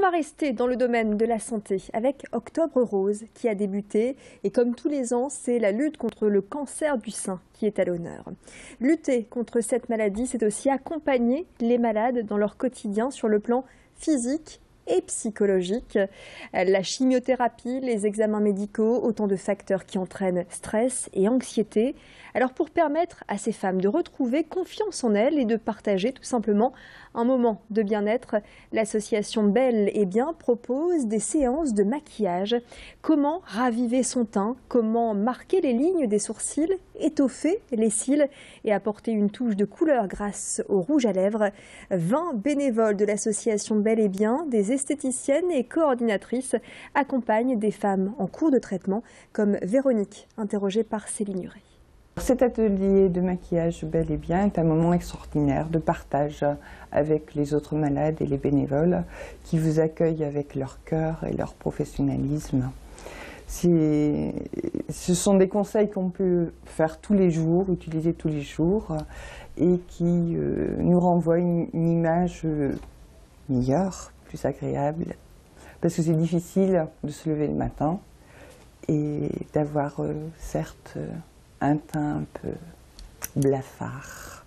va rester dans le domaine de la santé avec Octobre Rose qui a débuté. Et comme tous les ans, c'est la lutte contre le cancer du sein qui est à l'honneur. Lutter contre cette maladie, c'est aussi accompagner les malades dans leur quotidien sur le plan physique et psychologique. La chimiothérapie, les examens médicaux, autant de facteurs qui entraînent stress et anxiété. Alors pour permettre à ces femmes de retrouver confiance en elles et de partager tout simplement un moment de bien-être, l'association Belle et Bien propose des séances de maquillage. Comment raviver son teint, comment marquer les lignes des sourcils, étoffer les cils et apporter une touche de couleur grâce au rouge à lèvres. 20 bénévoles de l'association Belle et Bien, des esthéticiennes et coordinatrices accompagnent des femmes en cours de traitement comme Véronique, interrogée par Céline Huret. Cet atelier de maquillage Belle et Bien est un moment extraordinaire de partage avec les autres malades et les bénévoles qui vous accueillent avec leur cœur et leur professionnalisme. Ce sont des conseils qu'on peut faire tous les jours, utiliser tous les jours et qui nous renvoient une image meilleure, plus agréable, parce que c'est difficile de se lever le matin et d'avoir certes un teint un peu blafard.